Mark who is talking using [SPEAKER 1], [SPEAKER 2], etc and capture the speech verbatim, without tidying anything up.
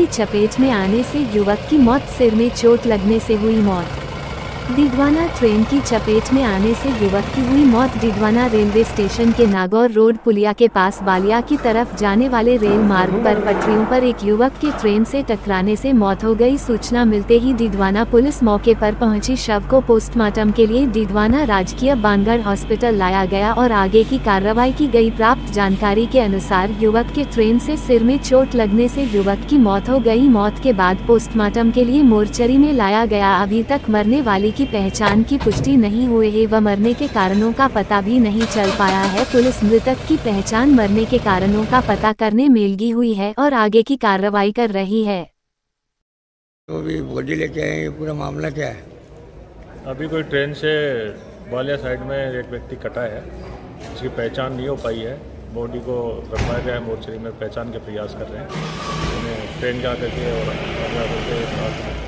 [SPEAKER 1] चपेट में आने से युवक की मौत, सिर में चोट लगने से हुई मौत। डिडवाना ट्रेन की चपेट में आने से युवक की हुई मौत। डिडवाना रेलवे स्टेशन के नागौर रोड पुलिया के पास बालिया की तरफ जाने वाले रेल मार्ग पर पटरियों पर एक युवक की ट्रेन से टकराने से मौत हो गई। सूचना मिलते ही डिडवाना पुलिस मौके पर पहुंची। शव को पोस्टमार्टम के लिए डिडवाना राजकीय बानगढ़ हॉस्पिटल लाया गया और आगे की कार्रवाई की गई। प्राप्त जानकारी के अनुसार युवक के ट्रेन से सिर में चोट लगने से युवक की मौत हो गई। मौत के बाद पोस्टमार्टम के लिए मोर्चरी में लाया गया। अभी तक मरने वाली की पहचान की पुष्टि नहीं हुई है व मरने के कारणों का पता भी नहीं चल पाया है। पुलिस मृतक की पहचान मरने के कारणों का पता करने में लगी हुई है और आगे की कार्रवाई कर रही है।
[SPEAKER 2] तो अभी बॉडी लेके आए, ये पूरा मामला क्या है?
[SPEAKER 3] अभी कोई ट्रेन से बालिया साइड में एक व्यक्ति कटा है, जिसकी पहचान नहीं हो पाई है। बॉडी को रखवाया गया है मोर्चरी में, पहचान के प्रयास कर रहे हैं। ट्रेन के आकर के और